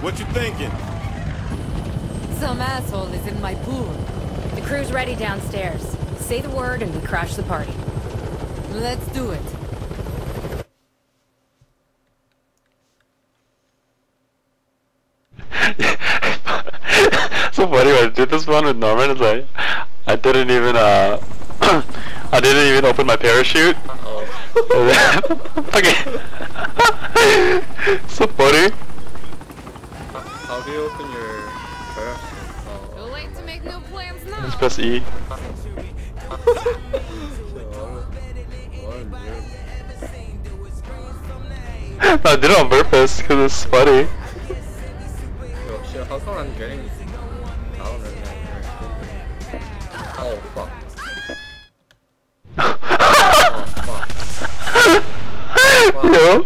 What you thinking? Some asshole is in my pool. The crew's ready downstairs. Say the word and we crash the party. Let's do it. So funny when I did this one with Norman, it's like I didn't even I didn't even open my parachute. Okay. So funny. How do you open your parachute? Too late to make no plans now. Just press E. I did it on purpose because it's funny. Yo, shit, how come I'm getting down and then oh fuck. Yo.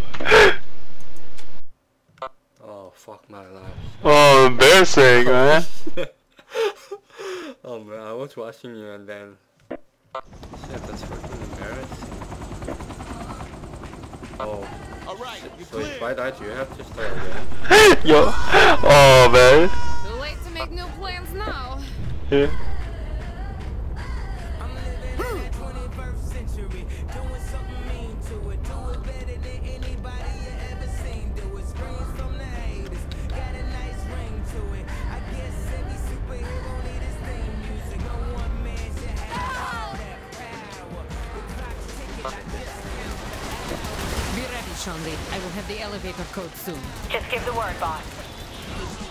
Oh fuck my life. Oh, embarrassing, man. Oh man, I was watching you and then shit, that's fucking embarrassing. Oh. Alright, you So clear. if I die, do you have to start again? Yo. Oh, man. Too late to make no plans now. Yeah. Be ready, Shonli. I will have the elevator code soon. Just give the word, boss.